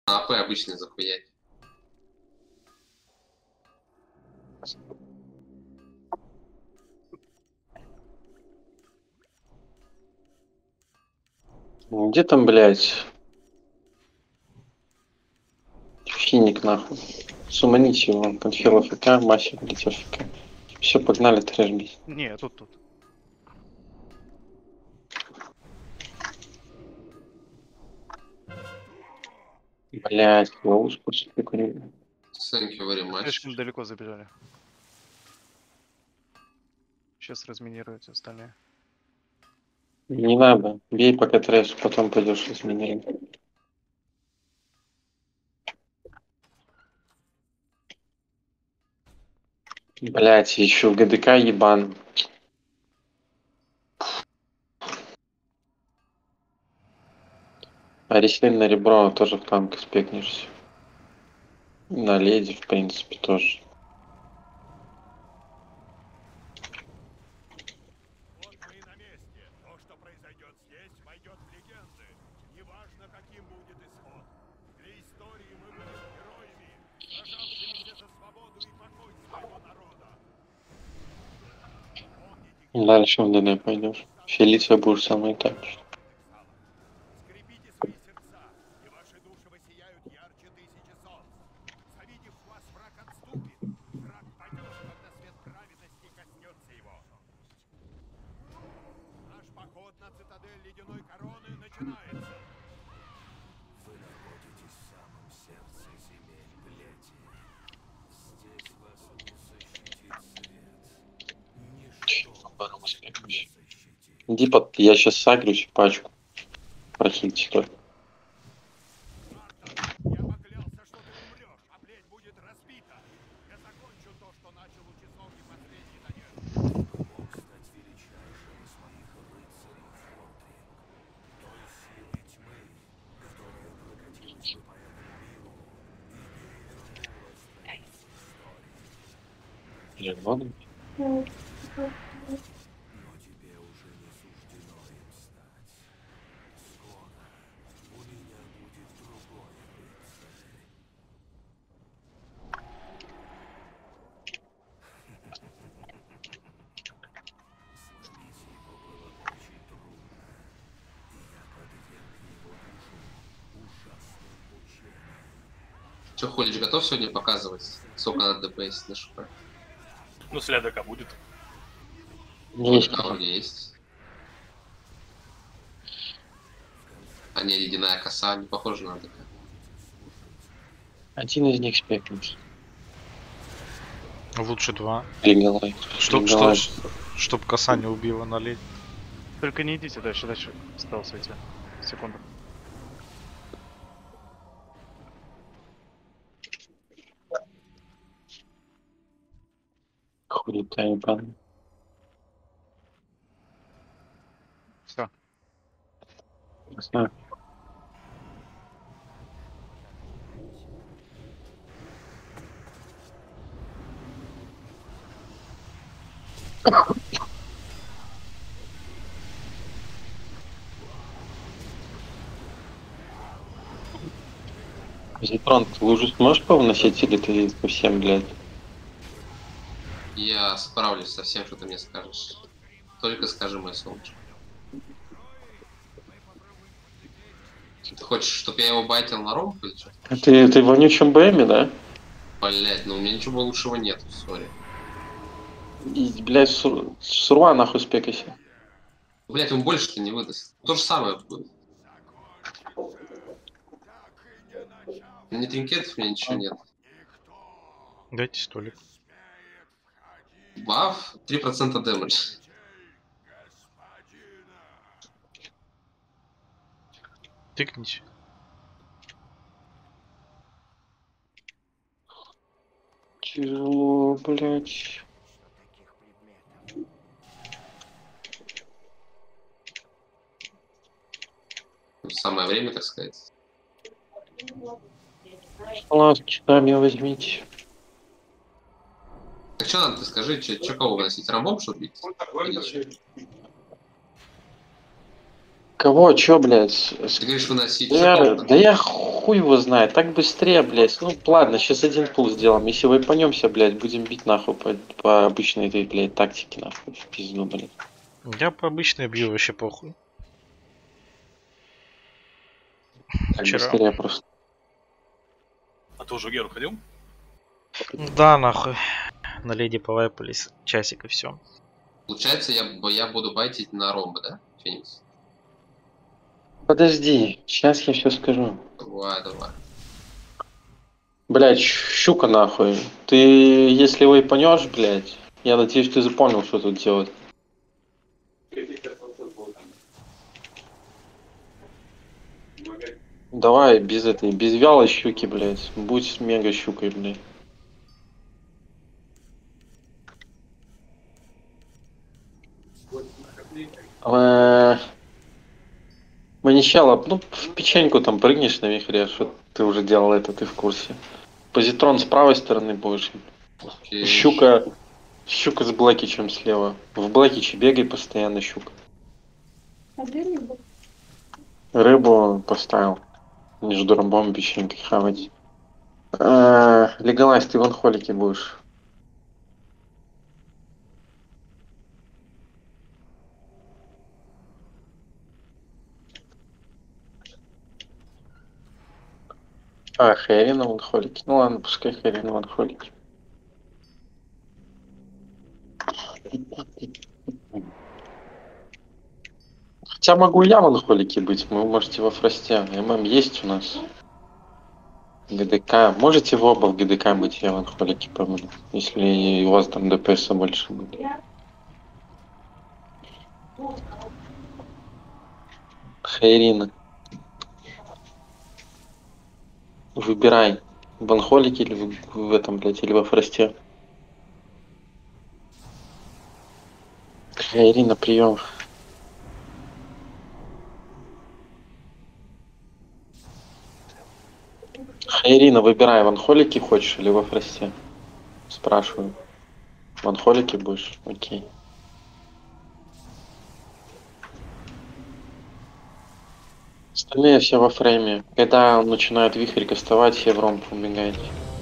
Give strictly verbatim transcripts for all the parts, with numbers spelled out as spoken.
АП обычный захуять. Где там, блядь? Финик, нахуй. Суманите его, конфел ФК, мастер, летел ФК. Все, погнали, трэш бить. Не, тут, тут. Блядь, лоус просто прикурили. Thank you very much. Слишком далеко забежали. Сейчас разминируются остальные. Не надо, бей пока трэш, потом пойдешь изменять. Блять, еще ГДК ебан. А Рислин на ребро тоже в танк спекнешься. На леди, в принципе, тоже. Вот мы и на месте. То, что произойдет здесь, войдет в легенды. Неважно, каким будет исход. Для истории мы будем героями, сражавшимися за свободу и покой своего народа. Дальше в ДН пойдешь. Фелиция будешь самый так. Скрепите свои сердца, и ваши души воссияют ярче тысячи солнц. Завидев вас, враг отступит. Враг пойдет, когда свет праведности коснется его. Наш поход на цитадель ледяной короны начинается. Вы находитесь в самом сердце земель Плети. Здесь вас не защитит свет. Ничто. Иди под... Я сейчас сагрюсь пачку. Прохильте только. Я поклялся, что ты умрешь, а плеть будет разбита. Я закончу то, что начал Лучезорный последний надежды. Мог стать величайшим из моих рыцарей, Фордринг. Той силой тьмы, которая прокатилась бы по этому миру, и ее растворит в истории. Но тебе уже не суждено им стать. Скоро у меня будет другой рыцарь. Словить его было очень трудно, и я подверг его душу ужасным мучениям. Че, ходишь, готов сегодня показывать, сколько надо ДПС на ШП? Ну, следака будет. Есть. А у меня есть. А не, ледяная коса, не похожа на ДК. Один из них спекнется. Лучше два. Легалай. Чтоб, Легалай. чтоб, чтоб коса не убила на ледь. Только не идите дальше, дальше. Осталось эти секунду. Хуета ебаный. Все. Не знаю. Зитрон, ты лужу сможешь повносить или ты совсем, блядь? Я справлюсь со всем, что ты мне скажешь. Только скажи, мой солнышко. Ты хочешь, чтобы я его байтил на ромку или что? Ты, ты в вонючем БМе, да? Блять, ну у меня ничего лучшего нет, сори. И, блядь, сур... сурва нахуй спекайся. Блять, он больше-то не выдаст. То же самое будет. Ни тринкетов, у меня ничего нет. Дайте столик. Баф, три процента дэмэдж. Тыкните. Тяжело, блядь. Самое время, так сказать. Ладно, что меня возьмите. Так что надо, ты скажи, что кого выносить? Рамбом, что бить? Кого, чё, блядь? Ты говоришь выносить, Да я, чё да я ху... хуй его знает, так быстрее, блядь. Ну ладно, сейчас один пул сделаем. Если вайпанемся, блядь, будем бить нахуй по, по обычной этой, блядь, тактике, нахуй. В пизду, блядь. Я по обычной бью, вообще похуй. Так Вчера. быстрее просто. А ты уже Геру ходил? Да, нахуй. На леди повайпались часик и все. Получается, я, б- я буду байтить на ромбо, да, Феникс? Подожди, сейчас я все скажу. Давай, давай. Блядь, щука нахуй. Ты, если вайпанешь, блядь, я надеюсь, ты запомнил, что тут делать. Давай без этой, без вялой щуки, блядь. Будь с мега щукой, блядь. Э, Маничало, ну в печеньку там прыгнешь на вихре, что ты уже делал это, ты в курсе. Позитрон с правой стороны будешь. Окей. Щука, щука с Блэкичем слева. В Блэкиче бегай постоянно, щука. Рыбу поставил. Между ромбом и печенькой хавать. Э, Легалайз, ты в анхолике будешь. А, Хэрина в анхолике. Ну ладно, пускай Хэрина в анхолике. Хотя могу и я в анхолике быть, вы можете во фросте. ММ есть у нас. ГДК. Можете в оба в ГДК быть, я в анхолике помогу. Если у вас там ДПС больше будет. Хайрина. Выбирай. В анхолике или в, в этом, блядь, или во фросте. Хайрина, прием. Хайрина, выбирай, в анхолике хочешь или во фросте? Спрашиваю. В анхолике будешь? Окей. Остальные все во фрейме. Когда он начинает вихрь кастовать, все в ромб убегаете.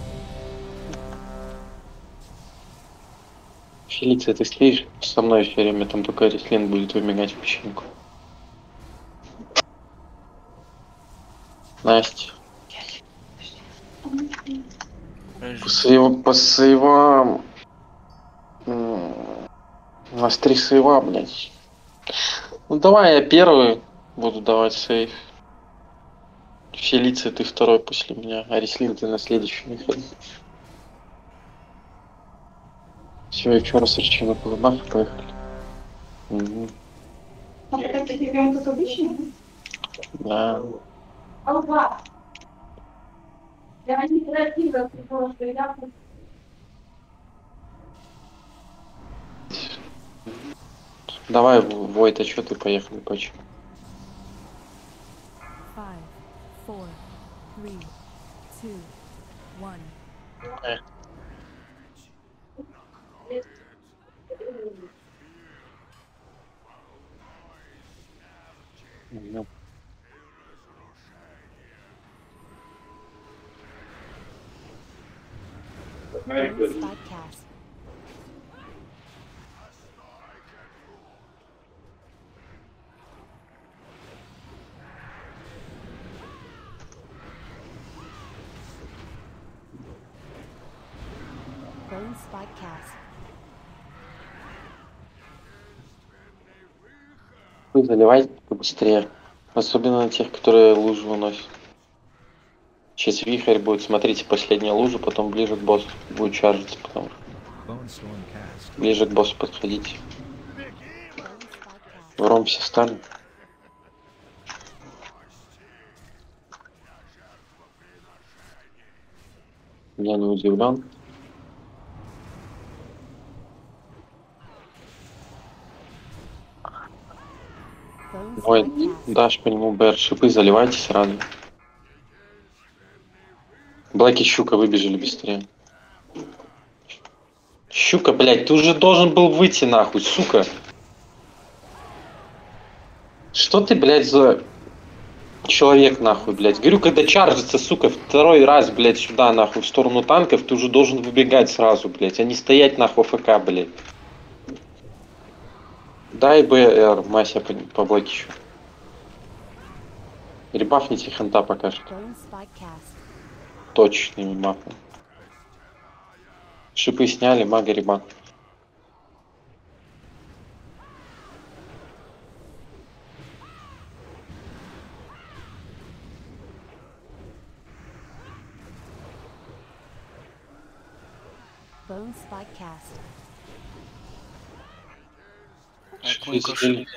Фелиция, ты стоишь со мной все время, там только Рислин будет выбегать в песчинку. Настя. По своего, по своего... м, У нас три сейва, блядь. Ну давай я первый буду давать сейв. Фелиция, ты второй после меня, а Рислин ты на следующий выход. Все, еще раз речи на полубах, поехали. Угу. А это играем как обычно? Да. Алба. Я не красиво, потому что я... Давай, Войт, а что ты поехали, почему? Five, four, three, two, one. Ну, Bonus podcast. Bonus podcast. вы заливайте побыстрее. Особенно на тех, которые лужи выносят. Сейчас вихрь будет, смотрите, последняя лужа, потом ближе к боссу будет чаржиться, потому что ближе к боссу подходите. Bonus podcast. В ром все стали. Я не удивлен. Bonus Ой, podcast. дашь по нему БР, шипы заливайте сразу. Блэки щука выбежали быстрее. Щука, блядь, ты уже должен был выйти нахуй, сука. Что ты, блядь, за человек, нахуй, блядь. Говорю, когда чаржится, сука, второй раз, блядь, сюда, нахуй, в сторону танков, ты уже должен выбегать сразу, блядь, а не стоять, нахуй, ФК, блядь. Дай БР, Мася, по, по блокищу. Ребафните ханта пока что. Bone spot cast. Точными махом. Шипы сняли, мага ребак. Bone spot cast. Шипы сняли.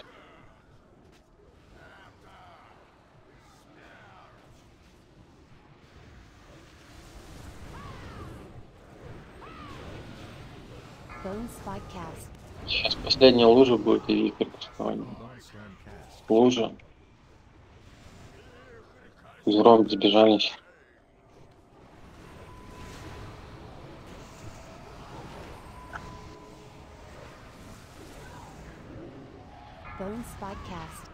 Bone spot cast. Сейчас последняя лужа будет и вихрь пустования. Лужа. Взром сбежались. Bone spot cast.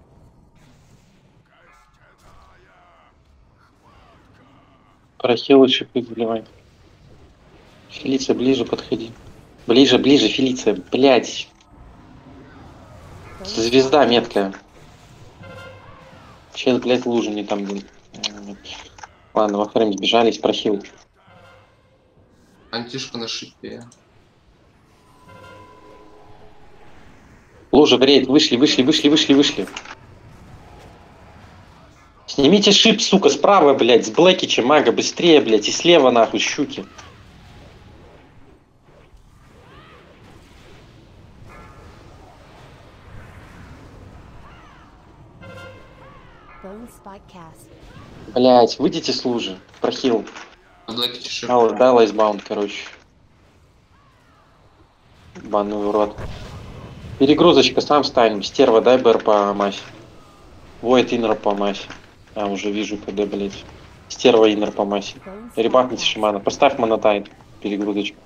Прохилы, шипы заливай. Фелиция, ближе подходи. Ближе, ближе, Фелиция, блядь. Bone Звезда spot cast. меткая. Сейчас, блядь, лужа не там будет. Ладно, во фрейм сбежались, прохил. Антишка на шипе. Лужа в рейд, вышли, вышли, вышли, вышли, вышли. Снимите шип, сука, справа, блядь, с Блэкича, мага, быстрее, блядь, и слева, нахуй, щуки. Bone spot cast. Блядь, выйдите с лужи. Прохил. Блэки шип. Дал, дай лайсбаунд, короче. Банный урод. Перегрузочка, сам станем. Стерва, дай БР по массе. Воет иннер по массе. А, уже вижу, когда, блядь. Стерва иннер по массе. Bone spot Ребахните cast. шамана. Поставь монотайн. Перегрузочку.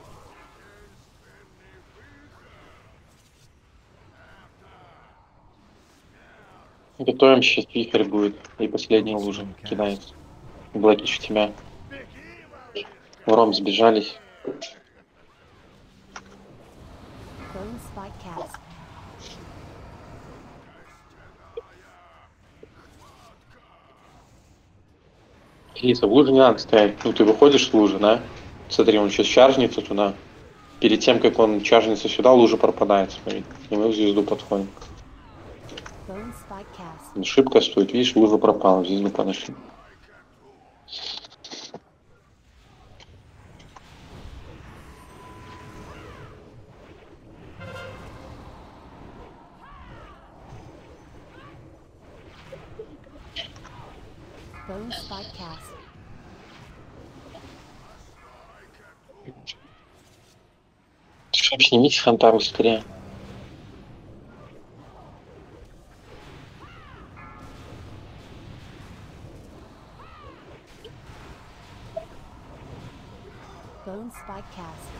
Готовим, сейчас вихрь будет. И последняя лужа кидается. Блэкич в тебя. В ром сбежались. Bone spot cast. Лиса, в луже не надо стоять. Ну, ты выходишь с лужи, да? Смотри, он сейчас чаржнится туда. Перед тем, как он чаржнится сюда, лужа пропадает, смотри. И мы в звезду подходим. Bone spot cast. Ошибка стоит, видишь, лужа пропала, в звезду подошли. Bone spot cast. Шип, снимите ханта быстрее. Bone spot cast.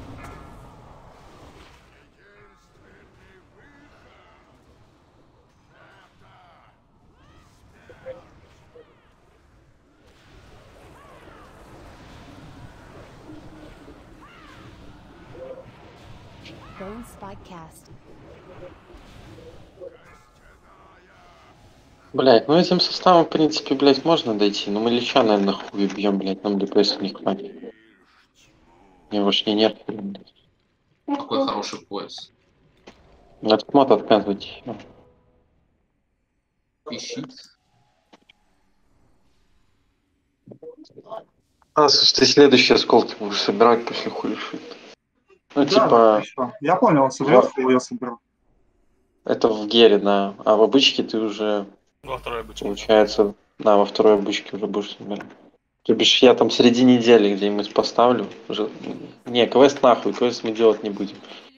Bone spot cast. Блять, ну этим составом, в принципе, блять, можно дойти. Но мы Лича, наверное, хуй бьем, блять, нам ДПС не хватит. У него ж не нет. Какой хороший пояс. От мод отказывать. Пищит. А, слушай, ты следующий осколки будешь собирать после хули шит. Ну, Да, типа, хорошо. Я понял, соберешь, я соберу. это в гере, да. А в обычке ты уже, Во второй бычок. получается, да, во второй обычке уже будешь собирать. То бишь, я там среди недели где-нибудь поставлю. Уже... Не, квест нахуй, квест мы делать не будем.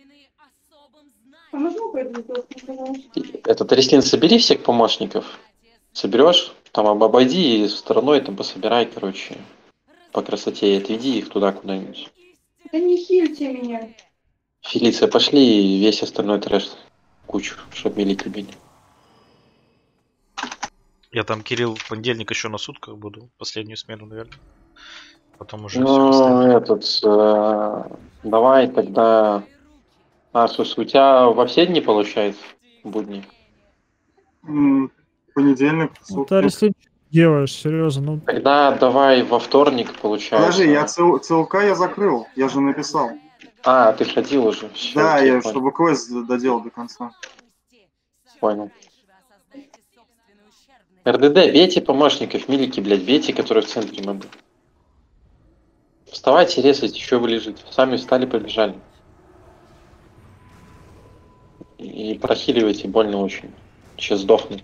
А можно пойду? Этот Рестин, собери всех помощников. Соберешь, там об- обойди и стороной там пособирай, короче, по красоте и отведи их туда куда-нибудь. Да не хильте меня. Фелиция, пошли и весь остальной трэш кучу, чтоб милики били. Я там, Кирилл, в понедельник еще на сутках буду. Последнюю смену, наверное. Потом уже все Ну, поставим. этот, э, давай тогда... Асус, у тебя во все дни получается? Будни? М, Понедельник, Ну, ты, сутки. если делаешь, серьезно, ну, Тогда давай во вторник получается. Подожди, я ЦЛ ЦЛК я закрыл, я же написал. А, ты ходил уже. Всё, Да, окей, я, понял. чтобы квест доделал до конца. Понял. РДД, бейте помощников, милики, блядь, бейте, которые в центре мобы. Вставайте, резайте, еще вы лежите. Сами встали, побежали. И прохиливайте, больно очень. Сейчас сдохну.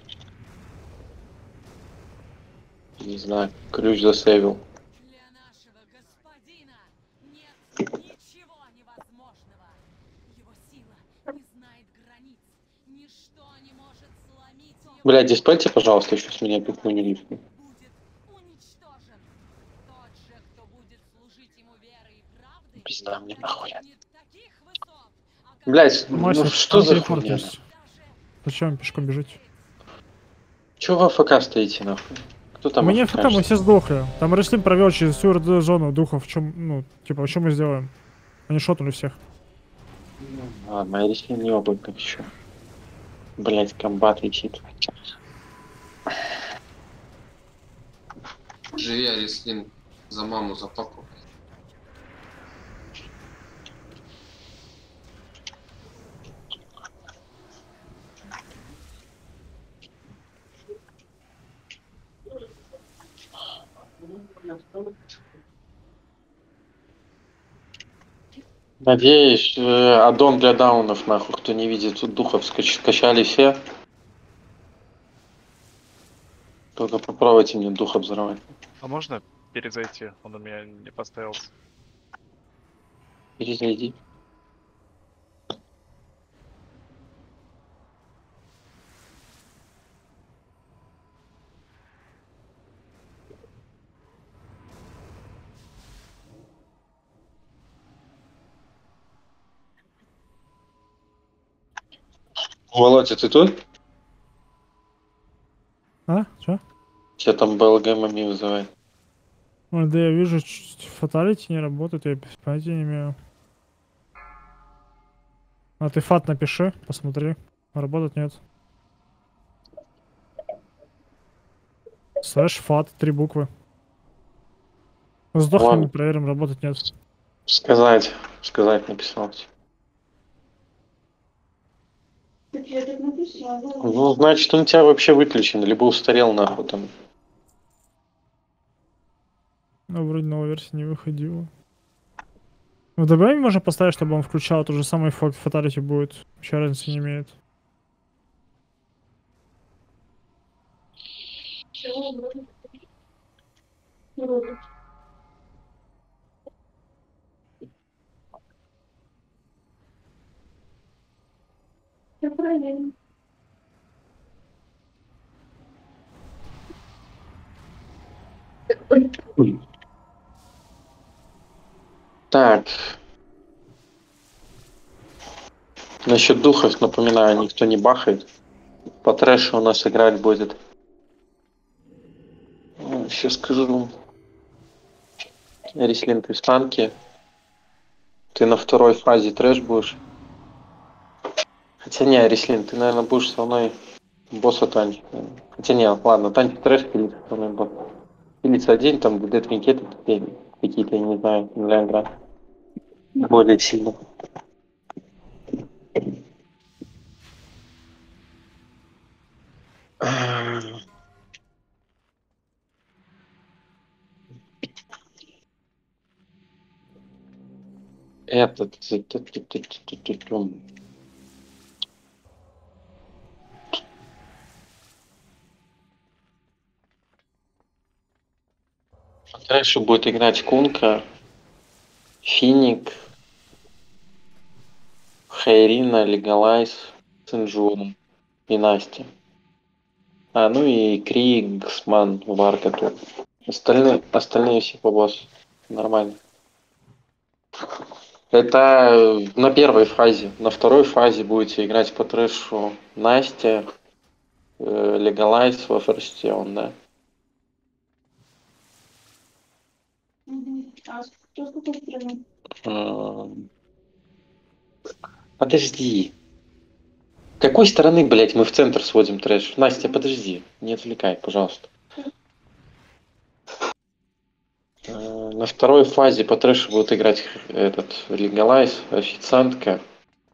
Не знаю, ключ засейвил. Для нашего господина нет ничего невозможного. Его сила не знает границ. Ничто не может сломить его. Блядь, диспельте, пожалуйста, еще с меня пикну не лифту. Будет уничтожен. Тот же, кто будет служить ему верой и правдой, Пизда мне нахуй. достигнет таких высот, о Блядь, Мася, ну что там за телепорт хуйня? есть. Зачем пешком бежать? Чего вы АФК стоите, нахуй? Кто там Мы не АФК? ФК, мы все сдохли. Там Реслим провел через всю РД зону духов. В чем, ну, типа, что мы сделаем? Они шотнули всех. Ладно, я решил не опытный еще. Блять, комбат летит. Живи, Арислин, за маму, за папу. Надеюсь, э, аддон для даунов, нахуй, кто не видит, тут духов скач- скачали все. Только попробуйте мне духа взорвать. А можно перезайти? Он у меня не поставился. Перезайди. Володя, ты тут? А? Че? Тебя там БЛГ мами вызывает. Ой, да я вижу, ч- фаталити не работает, я без понятия не имею. А ты фат напиши, посмотри. Работать нет. Слэш фат, три буквы. Сдохнем Ладно. и проверим, работать нет. Сказать. Сказать написал. Так я так написала. Ну, значит, он у тебя вообще выключен, либо устарел нахуй там. Ну, вроде новая версия не выходила. В ДБМ можно поставить, чтобы он включал, тот же самый фаталити будет. Вообще разницы не имеет. Все правильно. Так. Насчет духов, напоминаю, никто не бахает. По трэшу у нас играть будет. Сейчас скажу. Рислин, ты в танке. Ты на второй фазе трэш будешь. Хотя не, Рислин, ты, наверное, будешь со мной босса танчить. Хотя не, ладно, танчить трэш, пилить со мной босс. Пилиться один, там ДД тринкеты какие-то, я не знаю, для игра. Более сильно. Этот... Дальше будет играть Кунка, Финик, Хайрина, Легалайз, Синжурум и Настя. А, ну и Кригсман, Варка тут. Остальные, остальные все по боссу. Нормально. Это на первой фазе. На второй фазе будете играть по трэшу Настя, э, Legalize во форсте он, да. А что с какой стороны? М, Подожди. С какой стороны, блядь, мы в центр сводим трэш? Настя, подожди. Не отвлекай, пожалуйста. Э, На второй фазе по трэшу будут играть этот Legalize, официантка,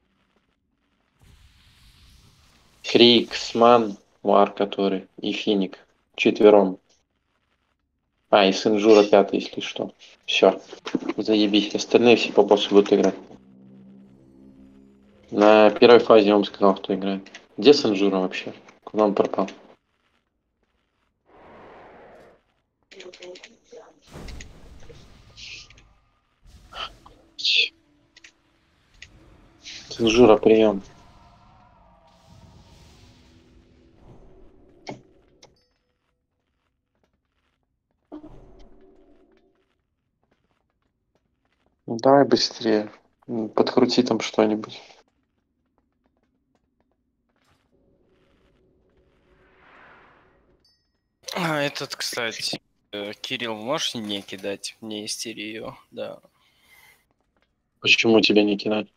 Крик, Сман, Вар, который, и Финик. Четвером. А, и Синжура пятый, если что. Все. Заебись. Остальные все по боссу будут играть. На первой фазе я вам сказал, кто играет. Где Синжура вообще? Куда он пропал? Синжура, прием. Ну, давай быстрее. М, Подкрути там что-нибудь. А, этот, кстати, э, Кирилл, можешь не кидать мне истерию? Да. Почему тебя не кидать?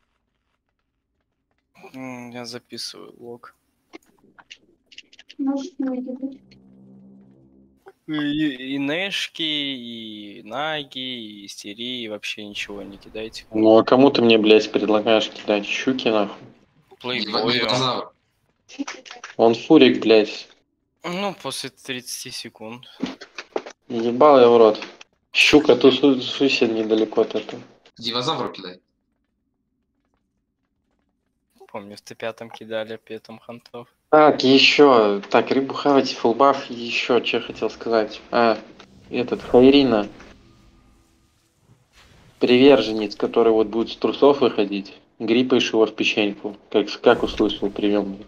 М, Я записываю лог. Может, не выйдет. И, и Нэшки, и Наги, и истерии, вообще ничего не кидайте. Ну а кому ты мне, блядь, предлагаешь кидать? Щуки, нахуй. Плейбою. Динозавр. Он фурик, блядь. Ну, после тридцати секунд. Ебал я в рот. Щука, тут су- сусед недалеко от этого. Динозавр кидай. Помню, в Т пятом кидали петом хантов. Так, еще. Так, рыбу хавать, фулбаф, еще, что хотел сказать. А, этот, Хайрина. Приверженец, который вот будет с трусов выходить. Гриппаешь его в печеньку. Как, как услышал, привел мне.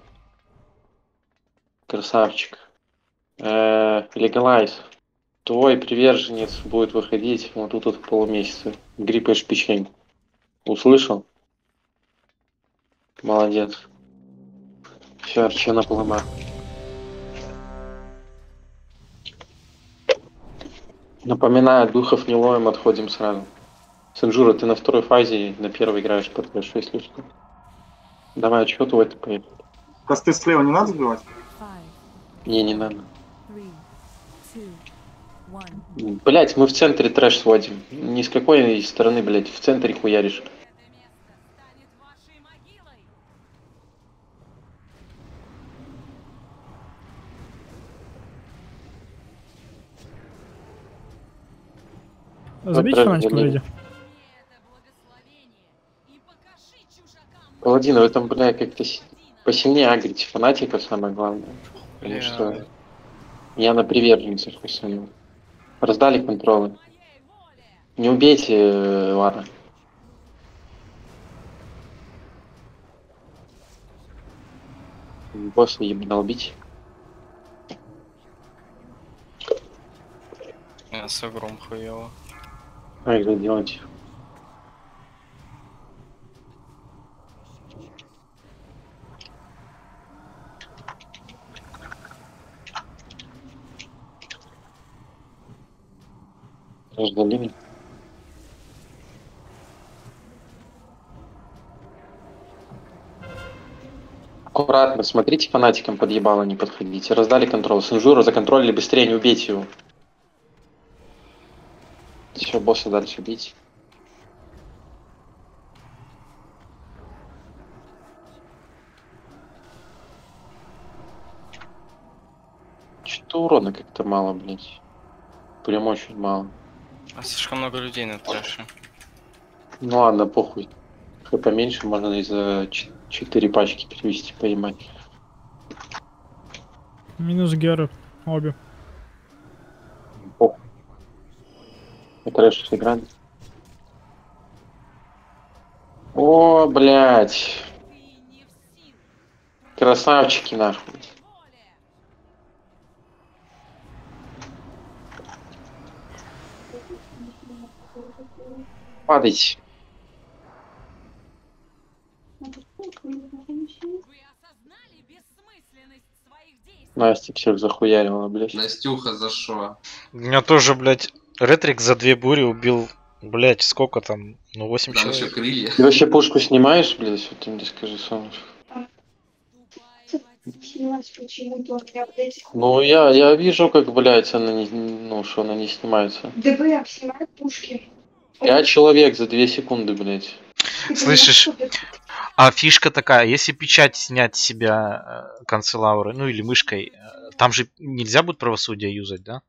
Красавчик. Э, Legalize. Твой приверженец будет выходить вот тут вот в полумесяце. Гриппаешь в печеньку. Услышал? Молодец. Все, все на полома. Напоминаю, духов не ловим, отходим сразу. Синжура, ты на второй фазе, на первой играешь по трэшу, если что. Давай, что ты в это поехал? Косты слева не надо сбивать? Не, не надо. Блять, мы в центре трэш сводим. Ни с какой стороны, блять, в центре хуяришь. Забейте фанатиков, леди. Паладин, вы там, бля, как-то с- посильнее агрите фанатика, самое главное. Потому Бля. что я на приверженцев посильнее. Раздали контролы. Не убейте э, Лара. Босса ебано убить. Я с огром хуево. А их делать. Раздали. Аккуратно, смотрите, фанатикам подъебало не подходите. Раздали контроль. Синжура законтролили, быстрее не убейте его. Все, босса дальше бить. Что-то урона как-то мало, блядь. Прям очень мало. А слишком много людей на трэше. Ну ладно, похуй. Хоть поменьше, можно и за четыре пачки перевести, поймать. Минус Геры. Обе. Похуй. Трэш сыграли. О, блядь. Красавчики, нахуй. Падайте. Вы осознали бессмысленность своих действий? Настя всех захуярила, блядь. Настюха зашла. У меня тоже, блядь, Ретрик за две бури убил, блядь, сколько там? Ну, восемь Там еще человек. крылья. Ты вообще пушку снимаешь, блядь? Вот ты мне скажи, солнышко. Снялась почему-то, у меня вот эти... Ну, я, я вижу, как, блядь, она не, ну, что она не снимается. ДБ снимает пушки. Пять человек за две секунды, блядь. Слышишь? А фишка такая, если печать снять с себя э, канцелауры, ну или мышкой, э, там же нельзя будет правосудие юзать, да?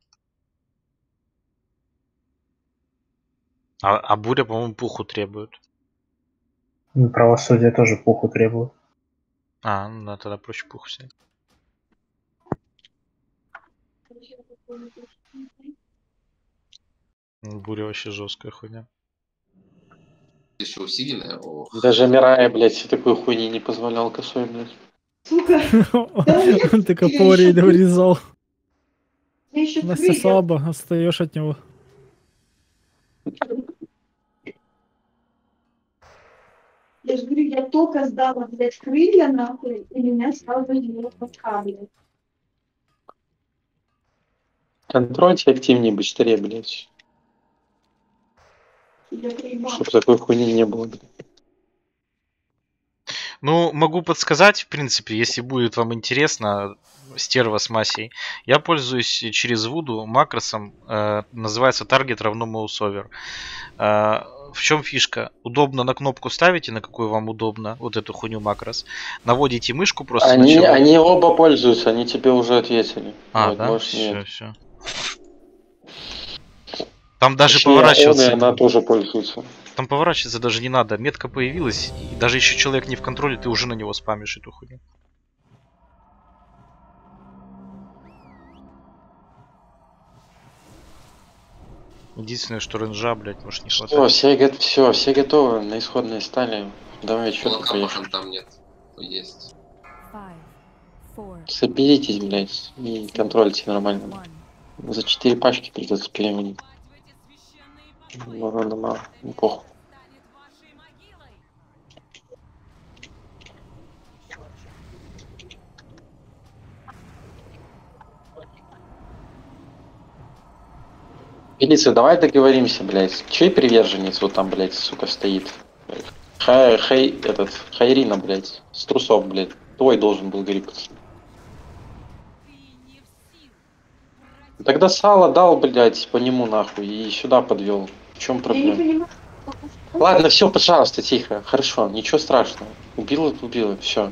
А, а буря, по-моему, пуху требует. Правосудие тоже пуху требует. А, ну да, тогда проще пуху снять. Ну, буря вообще жесткая хуйня. Еще усиленная. Ох. Даже Мирая, блядь, такой хуйни не позволял косой, блядь. Сука. Он ты копорей вырезал. Я еще Настя крылья. слабо, отстаешь от него. Я же говорю, я только сдала, блядь, крылья, нахуй, и меня сразу его подкармливают. Контрольте активнее, быстрее, блядь. Я проебала. Чтоб такой хуйни не было, блядь. Ну, могу подсказать, в принципе, если будет вам интересно, стерва с массей. Я пользуюсь через Вуду макросом, э, называется таргет равно mouseover. Э, в чем фишка? Удобно на кнопку ставите, на какую вам удобно, вот эту хуйню макрос. Наводите мышку просто Они, сначала. они оба пользуются, они тебе уже ответили. А, Вот, да? можешь Все, нет. все. Там даже Точнее, поворачиваться. он и она тоже пользуется. Там поворачиваться даже не надо. Метка появилась, и даже еще человек не в контроле, ты уже на него спамишь эту хуйню. Единственное, что ренжа, блядь, может не Все, хватает. все, го- все, все готовы на исходные стали. Давай, что ты Кулака по поешь? хантам нет. Есть. Соберитесь, блядь, и контрольте нормально. За четыре пачки придется переменить. Ну, надо мало, не похуй. Фелиция, давай договоримся, блядь. Чей приверженец вот там, блядь, сука, стоит? Хай, хай, этот, Хайрина, блядь, с трусов, блядь. Твой должен был гриппаться. Тогда сало дал, блядь, по нему нахуй и сюда подвел. В чем Я не проблема? понимаю. Ладно, все, пожалуйста, тихо. Хорошо, ничего страшного. Убила, убила, все.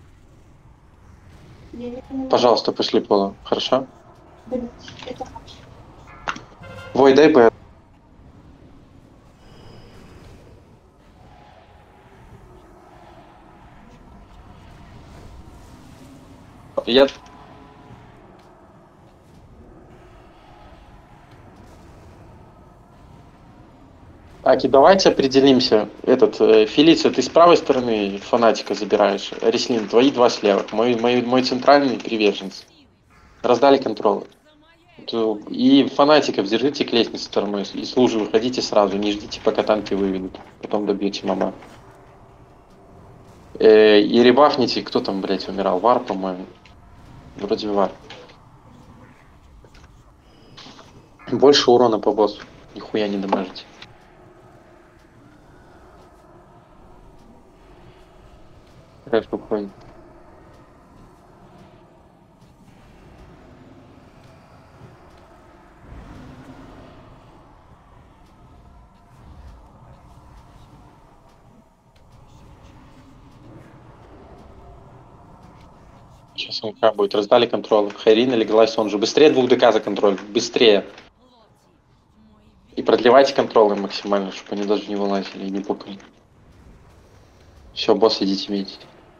Я не понимаю. Пожалуйста, пошли пола. Хорошо? Блядь, это... Вой, дай бы. Я... Так, и давайте определимся. Этот, э, Фелиция, ты с правой стороны фанатика забираешь. Реслин, твои два слева. Мой, мой, мой центральный приверженец. Раздали контролы. И фанатиков держите к лестнице стороной. И с лужи выходите сразу. Не ждите, пока танки выведут. Потом добьете мама. Э, и ребафните, кто там, блядь, умирал? Вар, по-моему. Вроде Вар. Больше урона по боссу. Нихуя не дамажите. Давай спокойно. Сейчас МК будет. Раздали контроль. Хайрина леглась он же. Быстрее двух ДК за контроль. Быстрее. И продлевайте контролы максимально, чтобы они даже не вылазили и не пукали. Все, босс, идите видите.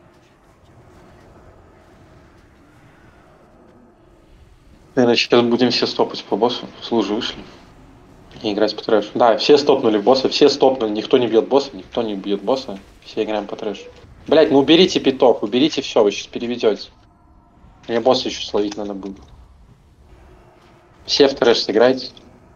Наверное, сейчас будем все стопать по боссу. С лужи вышли. И играть по трэшу. Да, все стопнули босса, все стопнули. Никто не бьет босса, никто не бьет босса. Все играем по трэшу. Блять, ну уберите питов, уберите все, вы сейчас переведете. Мне босса еще словить надо будет. Все в трэш сыграйте.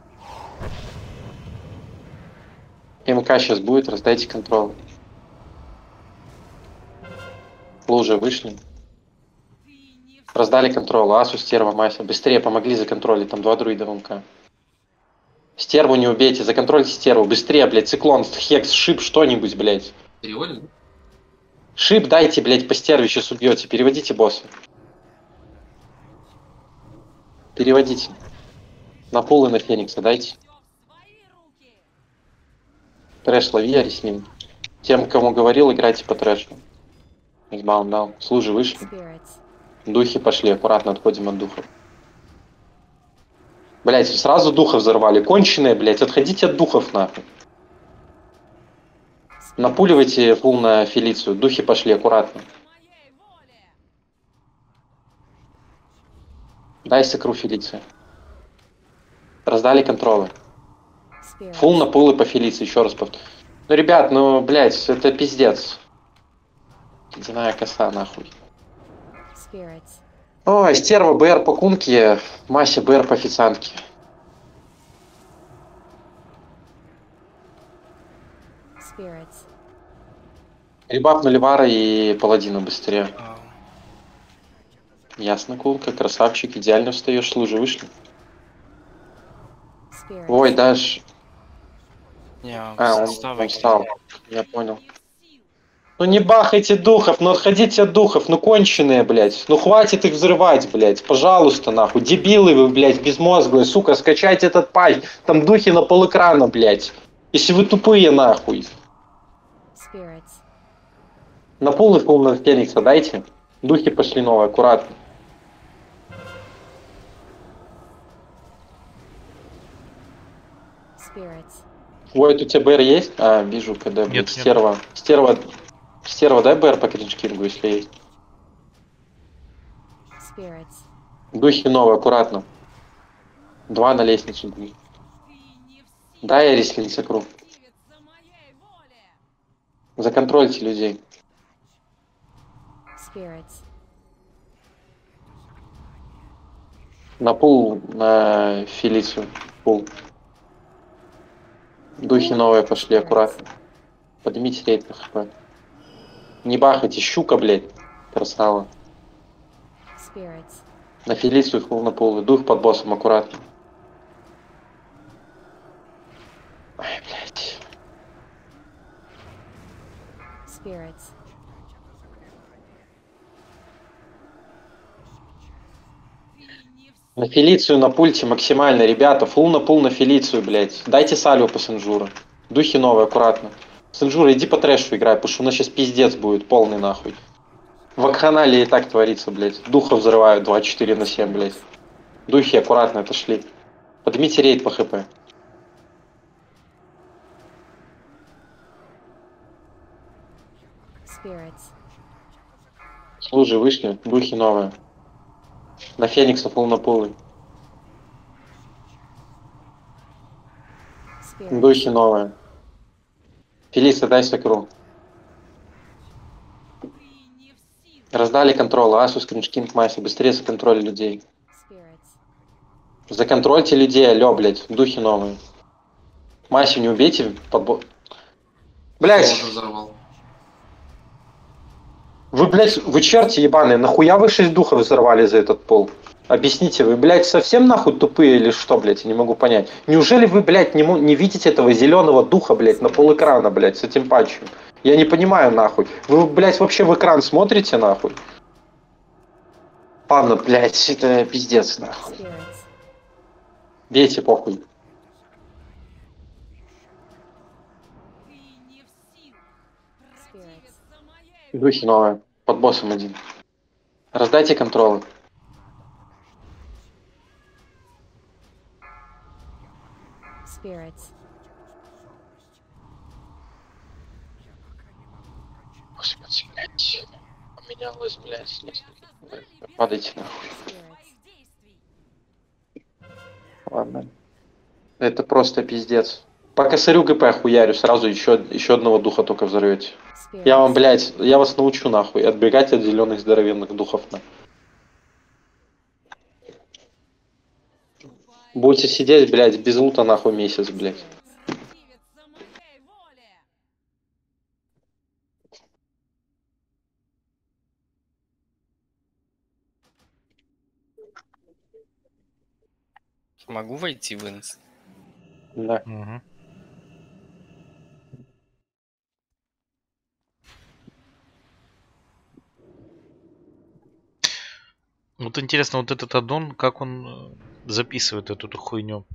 МК сейчас будет, раздайте контроль. Лужи вышли. Раздали контрол. Асу, стерва, Мася. Быстрее помогли за контроль. Там два друида в МК. Стерву не убейте. Законтрольте стерву. Быстрее, блядь. Циклон, хекс, шип, что-нибудь, блядь. Переводим? Шип дайте, блядь, по стерве сейчас убьете. Переводите босса. Переводите. На пул и на Феникса дайте. Трэш лови, Ари с ним. Тем, кому говорил, играйте по трэшу. Избаун дал. Служи вышли. Духи пошли, аккуратно отходим от духов. Блять, сразу духов взорвали. Конченые, блять, отходите от духов нахуй. Напуливайте фул на Фелицию. Духи пошли, аккуратно. Дай сокру Фелиции. Раздали контролы. Фул на пулы по Фелиции, еще раз повторю. Ну, ребят, ну, блять, это пиздец. Ледяная коса, нахуй. Ой, стерва БР по кунке, Мася БР по официантке. Ребапнули Вара и Паладина быстрее. Ясно, кунка, красавчик, идеально встаешь, служи, вышли. Ой, даже... А, он, он встал, я понял. Ну не бахайте духов, ну отходите от духов, ну конченые, блядь. Ну хватит их взрывать, блядь, пожалуйста, нахуй. Дебилы вы, блядь, безмозглые, сука, скачайте этот патч. Там духи на полэкрана, блядь. Если вы тупые, нахуй. На пул и пул на Феникса дайте. Духи пошли новые, аккуратно. Ой, у тебя БР есть? А, вижу, когда будет стерва. Нет. Стерва. Стерва, дай БР по кринжкингу, если есть. Духи новые, аккуратно. Два на лестницу. Дай я рислин сокру. Законтрольте людей. На пул, на Фелицию. Пул. Духи новые пошли, аккуратно. Поднимите рейд на хп. Не бахайте, щука, блядь. Красава. На Фелицию фул на пол. Дух под боссом, аккуратно. Ай, блядь. На Фелицию на пульте максимально, ребята. Фул на пул на Фелицию, блядь. Дайте сальву по Сенжуру. Духи новые, аккуратно. Сенжура, иди по трэшу играй, потому что у нас сейчас пиздец будет, полный нахуй. В вакханалии и так творится, блядь. Духа взрывают двадцать четыре на семь, блядь. Духи аккуратно отошли. Поднимите рейд по хп. Служи, вышли. Духи новые. На Феникса пол на полы. Духи новые. Фелиса, дай сокру. Раздали контроль. Асус, Кринжкинг, Майса. Быстрее за контроль людей. Законтрольте людей, алё, блядь. Духи новые. Масю не убейте. Подбо... Блядь. Вы, блядь, вы черти ебаные. Нахуя вы шесть духов взорвали за этот пол? Объясните, вы, блядь, совсем нахуй тупые или что, блядь, я не могу понять. Неужели вы, блядь, не, не видите этого зеленого духа, блядь, на пол экрана, блядь, с этим патчем? Я не понимаю, нахуй. Вы, блядь, вообще в экран смотрите, нахуй? Ладно, блядь, это пиздец, нахуй. Бейте, похуй. Духи новые. Под боссом один. Раздайте контролы. Господи, блядь. Поменялось, блядь, несколько. Падайте нахуй. Ладно. Это просто пиздец. По косарю ГП хуярю, сразу еще, еще одного духа только взорвете. Я вам, блядь, я вас научу нахуй отбегать от зеленых здоровенных духов. На. Будете сидеть, блядь, без лута нахуй месяц, блядь. Могу войти в инс? Да. Мгм. Вот интересно, вот этот аддон, как он э, записывает эту, эту хуйню?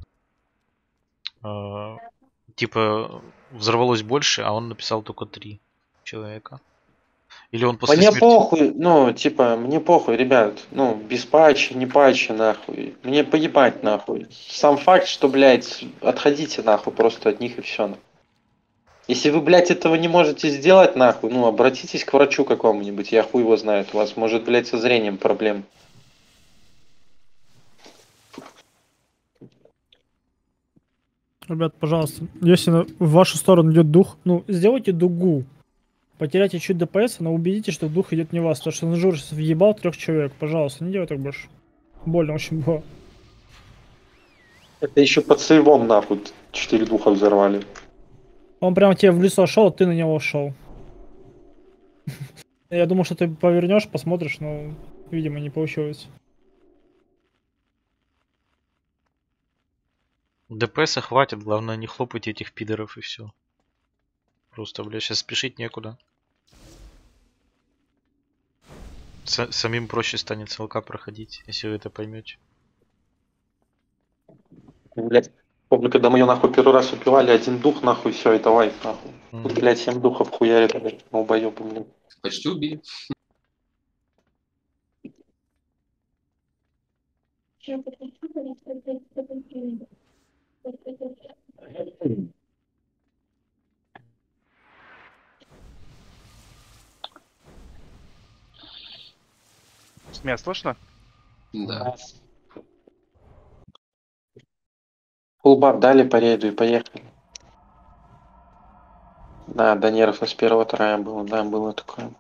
Э, типа взорвалось больше, а он написал только три человека. Или он после Мне смерти... похуй, ну, типа, мне похуй, ребят. Ну, без патча, не патча, нахуй. Мне поебать, нахуй. Сам факт, что, блядь, отходите, нахуй, просто от них и все. Если вы, блядь, этого не можете сделать, нахуй, ну, обратитесь к врачу какому-нибудь, я хуй его знает. У вас, может, блядь, со зрением проблем. Ребят, пожалуйста, если на- в вашу сторону идет дух, ну, сделайте дугу. Потеряйте чуть ДПС, но убедитесь, что дух идет не вас. Потому что Нажур сейчас въебал трех человек. Пожалуйста, не делай так больше. Больно очень было. Это еще под сейвом, нахуй, четыре духа взорвали. Он прямо тебе в лицо шел, ты на него шел. Я думал, что ты повернешь, посмотришь, но, видимо, не получилось. ДПС хватит, главное не хлопайте этих пидоров и все. Просто, бля, сейчас спешить некуда. С- самим проще станет СЛК проходить, если вы это поймете. Блядь, помню, когда мы ее, нахуй, первый раз убивали, один дух, нахуй, все, это лайф, нахуй. Тут, Мгм. блядь, семь духов хуярит, блядь, долбоёбы, блин. Почти убили. Меня слышно? Да. Фулбап дали по рейду и поехали. Да, до нервов с первого трая было, да, было такое.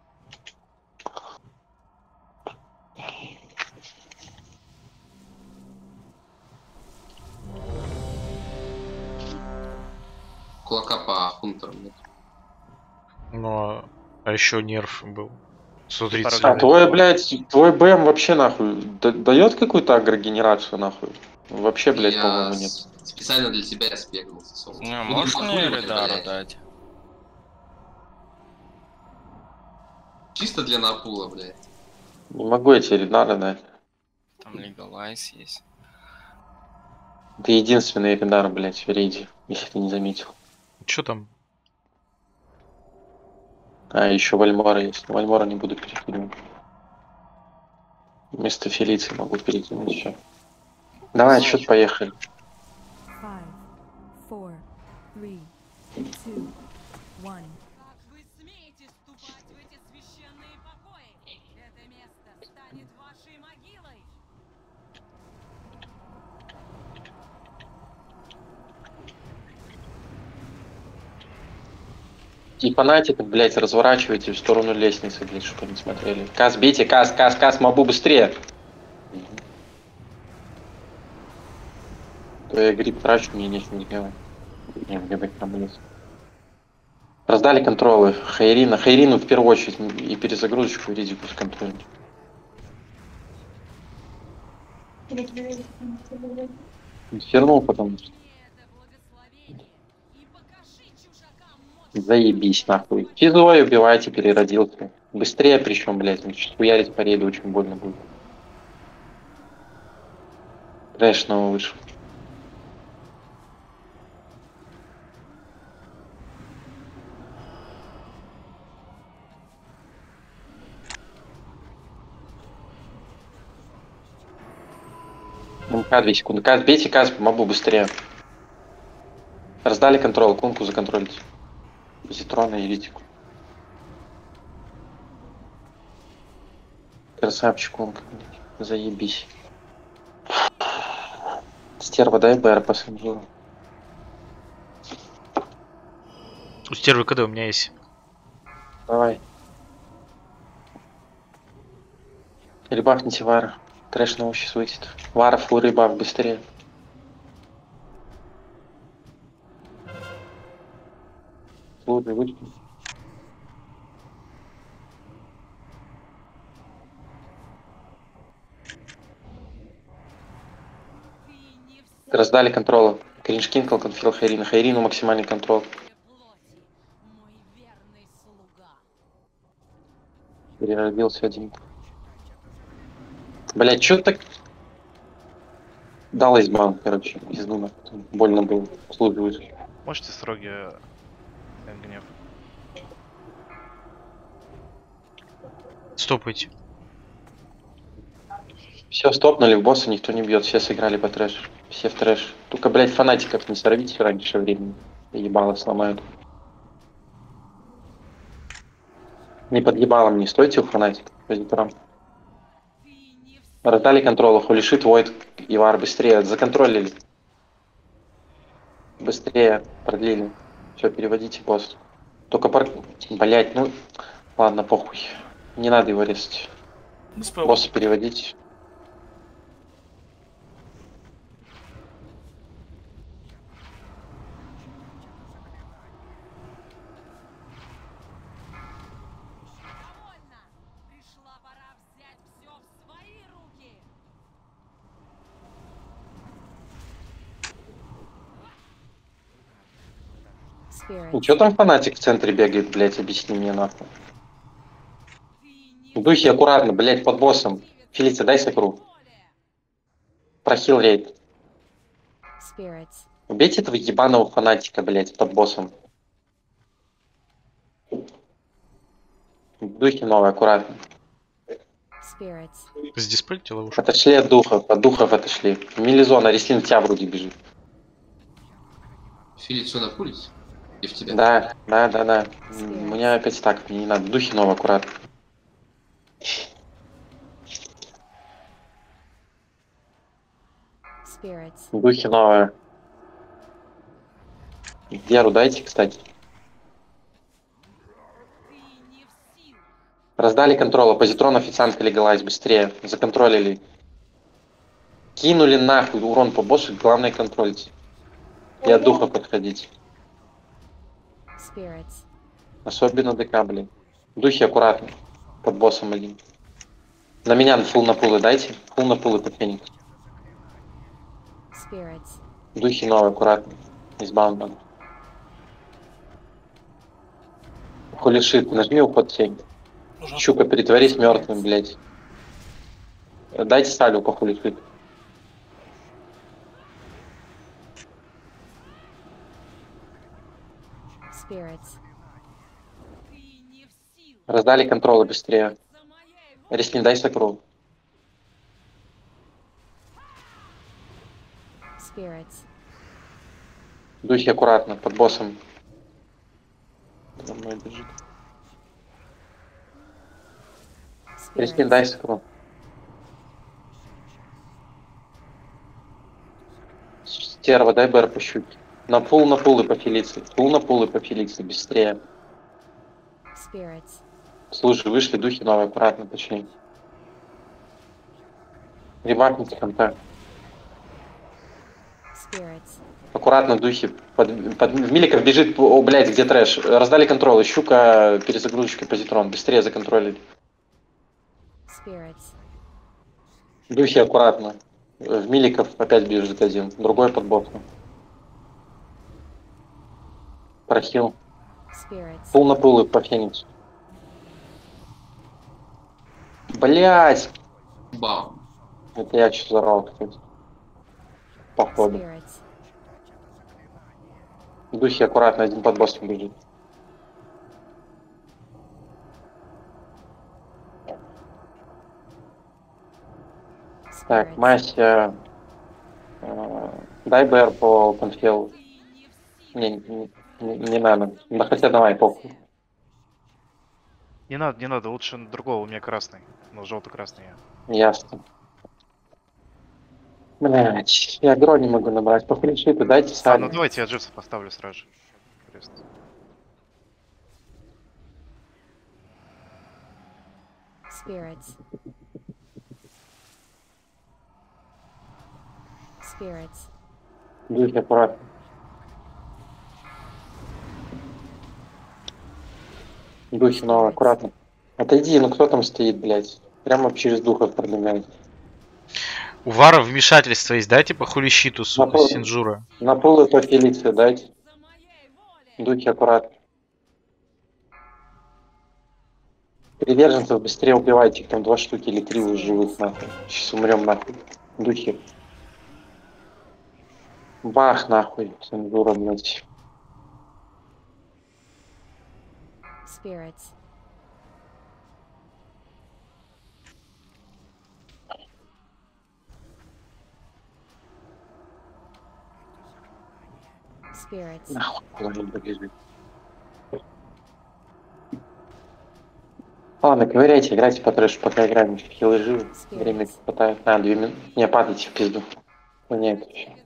Кулака по хунтерам нет. Ну, а еще нерв был. сто А тридцать. твой, блядь, твой БМ вообще, нахуй, дает какую-то агрогенерацию, нахуй? Вообще, блядь, Я по-моему, нет. с- специально для тебя спегнулся, солнце. Не, Буду можешь мне похуливать, Редара блядь. дать? Чисто для напула, блядь. Не могу я тебе Ридара дать. Там Legalize есть. Ты единственный Ридар, блядь, в рейде, если ты не заметил. Че там? А, еще Вальмора есть. Вальмора не буду перекидывать. Вместо Фелиции могу перекинуть еще. Давай, отсчет, поехали. Five, four, three, two, one. Как вы смеете ступать в эти священные покои? Это место станет вашей могилой. И фанатик, блядь, разворачивайте в сторону лестницы, блядь, чтобы не смотрели. Кас, бейте, Кас, Кас, Кас, Мабу, быстрее! То я гриб трачу, мне ничего не делать. Не, мне быть там есть. Раздали контролы. Хайрина. Хайрину в первую очередь и перезагрузочку, и ризику с контролем. Инфернул потом. Заебись, нахуй. Физой убивайте, переродился. Быстрее причем, блядь, значит, хуярить по рейду очень больно будет. Рэш снова вышел. МК две секунды. Каз, бейте Каз, мобу быстрее. Раздали контрол, кунку законтролить. Зитрона и Ритику. Красавчик, кунка. Заебись. Стерва, дай БР посмотрю. У стервы КД у меня есть. Давай. Ребахните Вара. Трэш на сейчас высит. Вара, фу, рыбак, быстрее. Луды, выйди. Ты Раздали контрол. Криншкинкл, конфил Хайрина. Хайрину максимальный контрол. Переродился один. Блять, чё так... Дал избан, короче, из дума. Больно было. Служивать. Можете строгий э, гнев? Стопайте. Все, стопнули, в босса никто не бьет, все сыграли по трэш. Все в трэш. Только, блядь, фанатиков не сорвите раньше времени. Ебало сломают. Не под ебалом не стойте у фанатиков. Позиторам. Раздали контрол, хулишит, Войд, Ивар, быстрее, законтролили. Быстрее продлили. Все, переводите босс. Только пар... Блять, ну... Ладно, похуй. Не надо его резать. Босса переводить. Ну чё там фанатик в центре бегает, блять, объясни мне нахуй. Духи аккуратно, блять, под боссом. Фелиция, дай сокру. Прохил рейд. Убейте этого ебаного фанатика, блять, под боссом. Духи новые, аккуратно. Сдиспельте ловушку. Отошли от духов, от духов отошли. Милизона, Реслин в тебя вроде бежит. Фелицию напулить? И в тебя? Да, да, да, да. У меня опять так, мне не надо. Духи новые, аккуратно. Духи новые. Геру дайте, кстати. Раздали контрол. Позитрон, официантка легалайз. Быстрее. Законтролили. Кинули нахуй урон по боссу. Главное контролить. И от духа подходить. Особенно ДК, блин. Духи аккуратно. Под боссом один. На меня фул на пулы дайте. Фул на пулы под феникс. Духи новые, аккуратно. Избавно надо. Хулишит, нажми уход семь. Щука, перетворись мертвым, блядь. Дайте салю по хулишит. Раздали контролы быстрее. Реслин, дай сокру. Духи аккуратно, под боссом. За мной бежит. Реслин, дай сокру. Стерва, дай БР по щуке. На пул, на пул и по Фелиции. Пул на пул и по Фелиции, быстрее. Слушай, вышли духи новые, аккуратно, точнее. Ребакните контакт. Аккуратно, духи. Под, под, Миликов бежит, о, блядь, где трэш. Раздали контролы. Щука, перезагрузочкой позитрон. Быстрее законтролили. Духи аккуратно. В Миликов опять бежит один. Другой под боком. Прохил. Пул на пулы по Фениксу. Блять! Бам. Это я что зарал, кстати. Походу. Духи аккуратно, один под боссом бежит. Так, Мася. Э, дай БР по конфелу. Не, не, не, не надо. Да хотя давай, похуй. Не надо, не надо, лучше другого, у меня красный. Ну, желто-красный я. Ясно. Блять, я гро не могу набрать. По френшиту дайте А, сами. ну давайте я джипса поставлю сразу же. Крест. Spirits. Spirits. Духи аккуратно. Духи новые, аккуратно. Отойди, ну кто там стоит, блядь? Прямо через духов продвигает. У Вара вмешательство есть, дайте по хулищиту, На сука, пол, Синджура. на пол и по фелиции дайте. Духи аккуратно. Приверженцев быстрее убивайте, их там два штуки или три уже живых нахуй. Сейчас умрем нахуй. Духи. Бах нахуй, Синджура, блядь. Spirits. Spirits. Нахуй, куда он побежит. Ладно, ковыряйте, играйте по трэшу, пока играем. Хилы живы. Время хватает. А, две минуты. Не, падайте в пизду. Ну, нет, еще.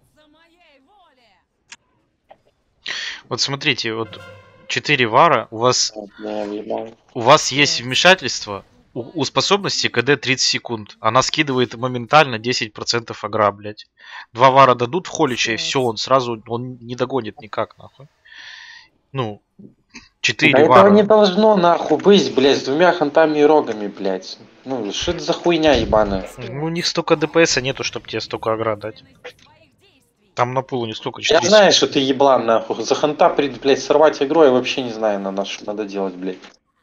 Вот смотрите, вот четыре Вара, у вас... Не, въебал. У вас есть вмешательство. У, у способности КД тридцать секунд. Она скидывает моментально десять процентов агра, блядь. Два Вара дадут в Холича, и все, он сразу, он не догонит никак, нахуй. Ну, четыре Да Вара. этого не должно нахуй быть, блядь, с двумя хантами и рогами, блядь. Ну, что это за хуйня ебаная? Ну, у них столько ДПСа нету, чтобы тебе столько агра дать. Там на пулу не столько, Я четыре знаю, что ты еблан, нахуй. За ханта, блядь, сорвать игру, я вообще не знаю, на нас, что надо делать, блядь.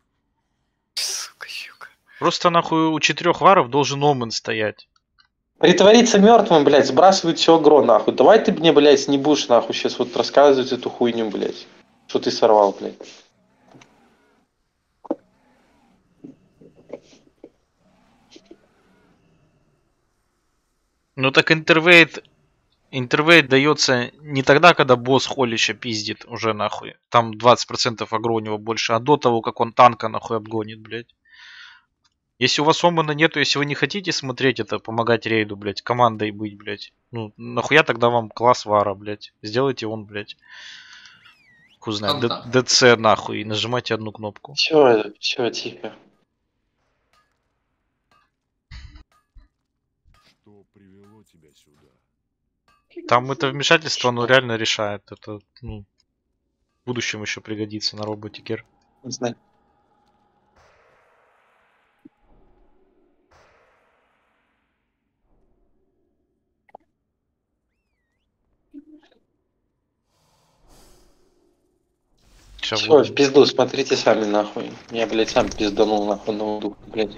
Просто нахуй у четырех Варов должен Омен стоять. Притвориться мертвым, блядь, сбрасывать все агро, нахуй. Давай ты мне, блядь, не будешь, нахуй, сейчас вот рассказывать эту хуйню, блядь. Что ты сорвал, блядь. Ну так интервейт... Интервейт дается не тогда, когда босс Холича пиздит уже нахуй. Там двадцать процентов агро у него больше, а до того, как он танка нахуй обгонит, блядь. Если у вас Омана нету, если вы не хотите смотреть это, помогать рейду, блядь, командой быть, блядь. Ну, нахуя тогда вам класс Вара, блядь. Сделайте он, блядь. Хуй знает, ДЦ нахуй, и нажимайте одну кнопку. Все, все, тихо. Что привело тебя сюда? Там это вмешательство, оно реально решает. Это, ну, в будущем еще пригодится на роботикер. Не знаю. Все, в пизду, смотрите сами нахуй. Я, блядь, сам пизданул нахуй на дух, блядь.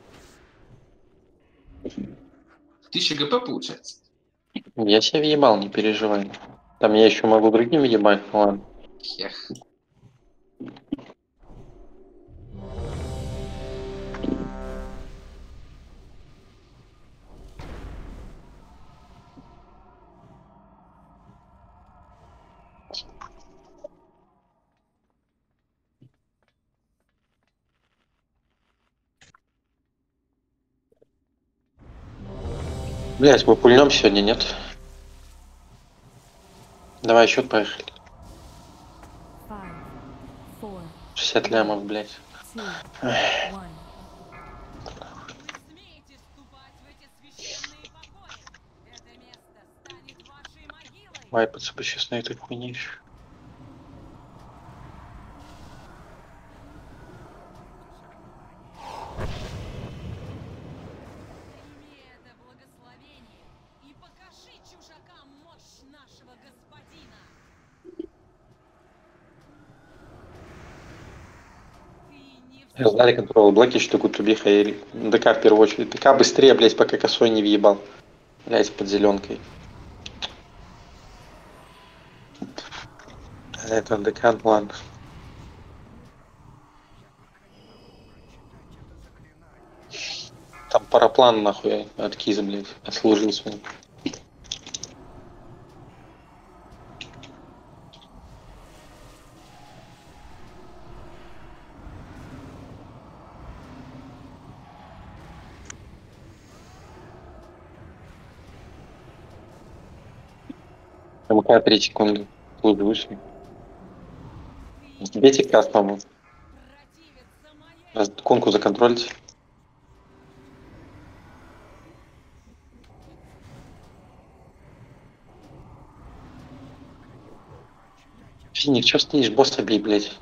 тысяча ГП получается? Я себя въебал, не переживай. Там я еще могу другим въебать, ну ладно. Хех. Блять, мы пульнем сегодня, нет? Давай счет, поехали. шестьдесят лямов, блять. Вайпаться бы сейчас на этой хуйне еще. Знали контрол блоки, что такое тубиха и ДК в первую очередь. ДК быстрее, блять, пока косой не въебал. Блять, под зеленкой. Это ДК, ну ладно. Там параплан нахуй от Киза, блять, отслужил свой. МК три секунды. Лучше вышли. Бейте каст, по-моему. Конку законтролите. Финик, чё стоишь? Босса бей, блядь.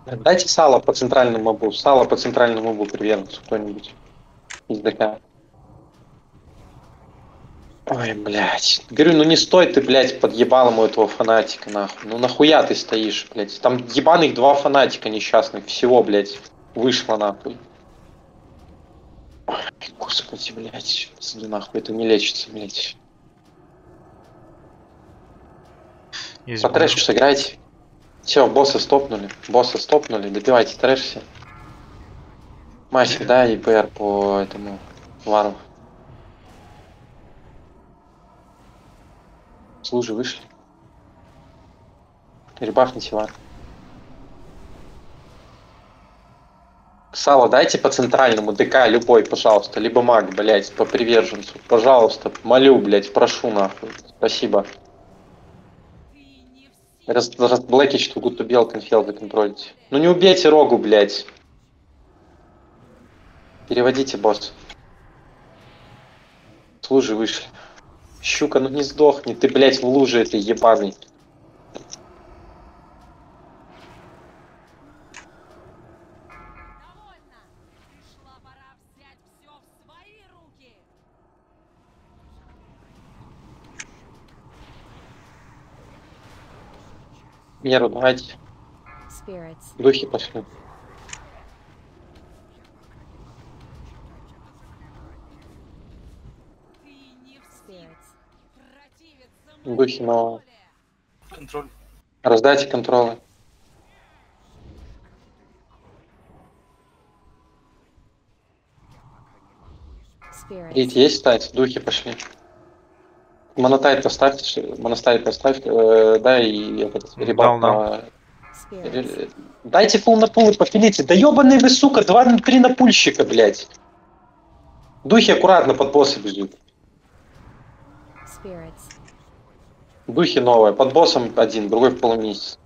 Дайте сало по центральному мобу. Сало по центральному мобу приверженцу кто-нибудь. Из ДК. Ой, блядь. Говорю, ну не стой ты, блядь, под ебалом у этого фанатика, нахуй. Ну нахуя ты стоишь, блядь? Там ебаных два фанатика несчастных. Всего, блядь, вышло, нахуй. Ой, господи, блядь. Нахуй, это не лечится, блядь. Есть По трэшу сыграйте. Все, босса стопнули. Босса стопнули. Добивайте трэш все. Масик, да, и ПР по этому вару. Служи вышли. Ребафните вар. Сало дайте по центральному, ДК любой, пожалуйста. Либо маг, блядь, по приверженцу. Пожалуйста, молю, блядь, прошу нахуй. Спасибо. Раз, раз блэки что гуд убил, конфел законтролите. Ну не убейте рогу, блядь. Переводите, босс. Служи вышли. Щука, ну не сдохни, ты, блядь, в луже этой ебаный. Меру давайте. Духи пошли. Духи нового. Контроль. Раздайте контролы. Видите, есть стать? Духи пошли. Монотайт поставь, моностайт поставь, э, да, и этот ребат на... Дайте пул на пул и пофилите. Да ебаный вы, сука, два-три напульщика, блядь. Духи аккуратно под босса бежит. Духи новые. Под боссом один, другой в полумесяц.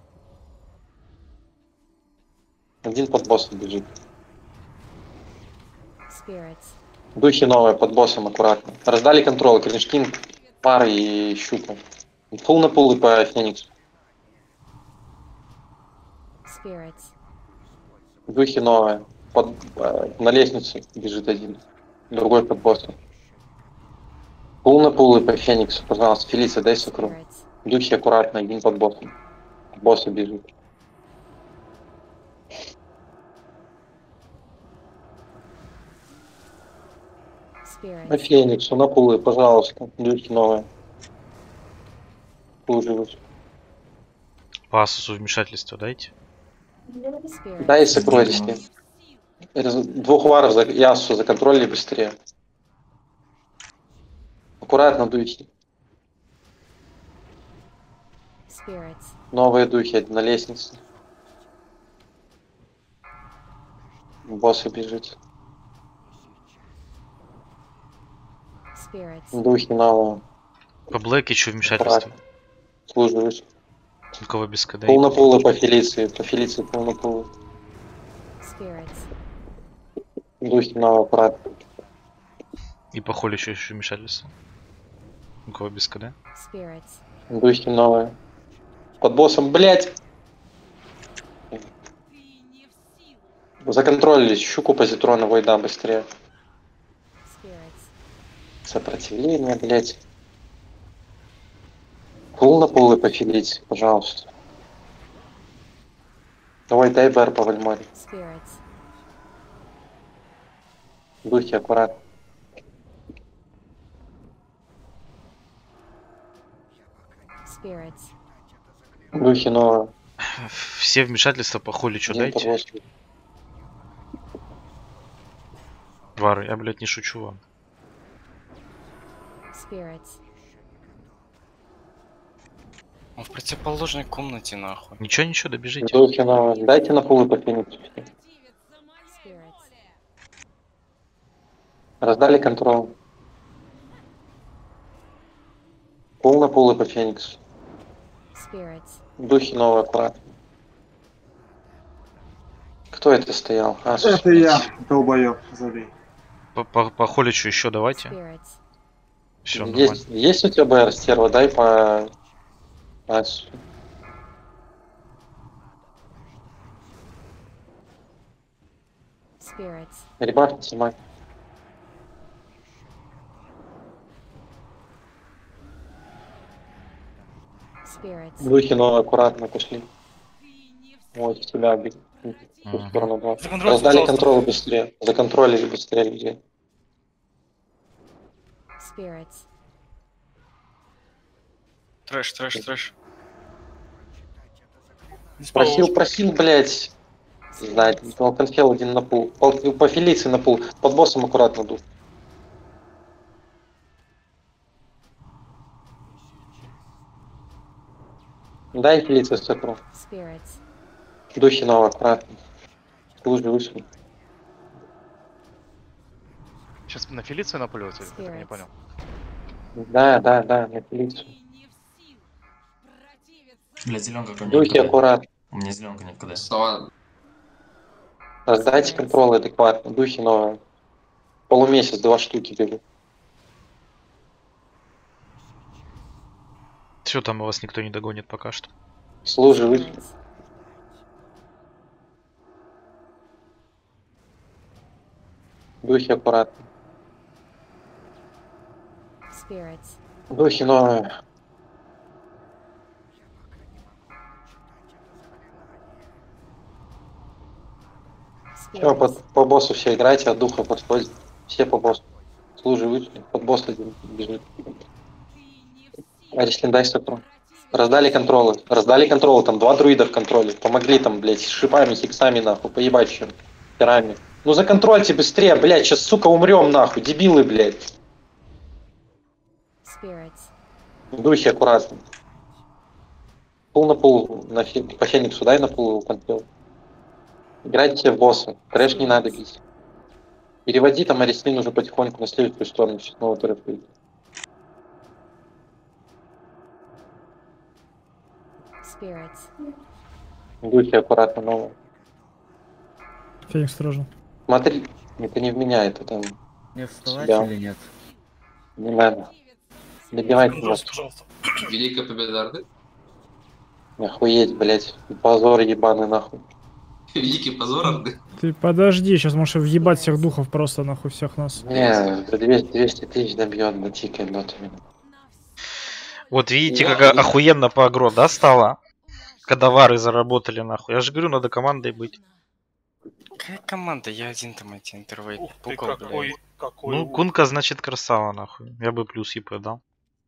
Один под боссом бежит. Духи новые, под боссом аккуратно. Раздали контролы, Криншкин, пар и щука. Пул на пул и по Фениксу. Духи новые. Под, э, на лестнице бежит один. Другой под боссом. Пул на пул и по Фениксу, пожалуйста. Фелиция, дай сокру. Духи аккуратно, один под боссом. Босса бежит. На Фениксу, на пулы, пожалуйста. Духи новые. Пул живут. По Асусу вмешательство дайте. Дай сокровище. Двух варов за Ясу законтролили быстрее. Аккуратно духи. Новые духи на лестнице. Босс бежит. Духи новые. По Блэке еще вмешательство. Служиваешь. У кого без КД? Пол на полы по Фелиции. По Фелиции пол на полы. Духи нового аппарата. И по холле еще еще вмешательство. У кого без КД? Духи новые. Под боссом, блять. Законтролились. Щуку позитрона войда быстрее. Сопротивление, блять. Пул на пулы пофилить, пожалуйста. Давай, дай БР по Вальморе. Духи аккуратно. Духи новые. Все вмешательства по холле что дайте? Вар, я, блядь, не шучу вам. Он в противоположной комнате, нахуй. Ничего, ничего, добежите. Духи новые. Дайте на пулы по Фениксу. Раздали контроль. Пул на пулы по Фениксу. Духи новые, аккуратно. Кто это стоял? А, это я, долбоёб, забей. По, по, по холичу еще давайте. Все, есть, есть у тебя БР, стерва? Дай по... Асу. Spirits. Ребят, снимай. Spirits. Духи, но аккуратно пошли. Вот, в тебя бить. В ту сторону, да. Законтроль, Раздали пожалуйста. контроль быстрее. Законтролили быстрее людей. Spirits. Трэш, трэш, трэш. Просил, просил, блядь. Не знаю, конфел один на пул. По, по Фелиции на пул. Под боссом аккуратно дух. Дай Фелиция сокру. Spirits. Духи нового аккуратно. Лужи вышли. Сейчас на Фелицию напулете? Я так не понял. Да, да, да, на Фелицию. Бля, зеленка ко мне Духи никуда. аккуратно. У меня зеленка никуда. Раздайте контроль адекватно. Духи новые. Полумесяц, два штуки бегут. Все, там у вас никто не догонит пока что. Служи вышли. Духи аккуратно. Spirits. Духи новые. Все, по, по боссу все играйте, от духа подходит. Все по боссу. Служи вышли. Под босс один бежит. Арислин, дай сокру. Раздали контролы. Раздали контролы. Там два друида в контроле. Помогли там, блядь, с шипами, хиксами, нахуй. Поебать чем. Херами. Ну законтрольте быстрее, блядь. Сейчас, сука, умрем, нахуй. Дебилы, блядь. Spirits. Духи аккуратно. Пул на пул. На фи... По Фениксу дай на пул контрол. Играйте в босса. Трэш не надо бить. Переводи там Арислин уже потихоньку на следующую сторону. Сейчас снова трэш будет. Spirits. Духи аккуратно новые. Феникс осторожно. Смотри, это не в меня, это там... Не вставать себя. или нет? Не надо. Добивайте нас. Великая победа Орды? Охуеть, блядь. Позор ебаный, нахуй. Великий позор Орды? Ты подожди, сейчас можешь въебать всех духов просто нахуй всех нас. Не, за двести тысяч добьет, на тикай дотами. Вот видите, как охуенно по агро, да, стало? Когда вары заработали, нахуй. Я же говорю, надо командой быть. Какая команда? Я один там эти интервей. Ух ты, Пукал, какой, блядь. какой Ну, ур. Кунка значит красава, нахуй. Я бы плюс ИП дал.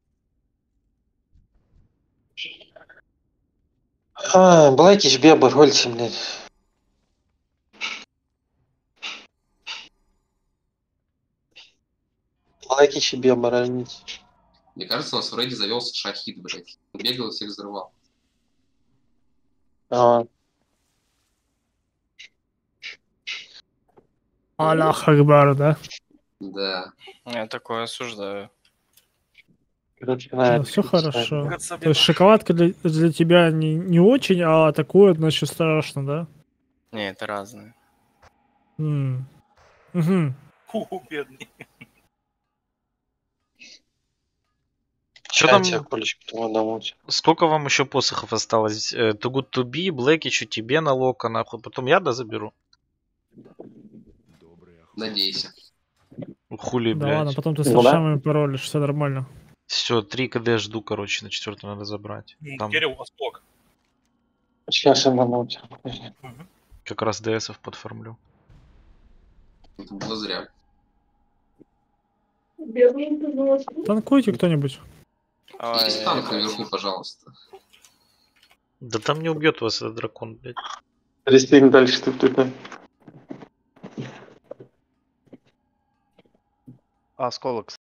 А, Блэкич, Беба, рольте, блядь. Блэкич и Беба, разница. Мне кажется, у нас в рейде завелся шахид, блядь. Он бегал и всех взрывал. А, Аллах Акбар, да? Да. Я такое осуждаю. короче, на все хорошо. Кажется, То есть шоколадка для, для тебя не, не очень, а такое, значит, страшно, да? Не, это разное. М. Мгм. Ху-ху, бедный. Что там? Чайте, Колечка, по одному. Сколько вам еще посохов осталось? Э, Too Good To Be, Блэкичу, тебе на лока, нахуй. Потом я да заберу. Надейся. Хули, Да блядь. ладно, потом ты с Ну да. шамами паролишь, все нормально. Все, три КД жду, короче, на четвертую надо забрать. М, Там Кирилл, Восток. Сейчас одному. как раз ДСов подформлю. Это было зря. Танкуйте кто-нибудь. Ой, Есть танк наверху, пожалуйста. Да там не убьет вас этот дракон, блядь. Рестинг дальше ты только. А, осколок,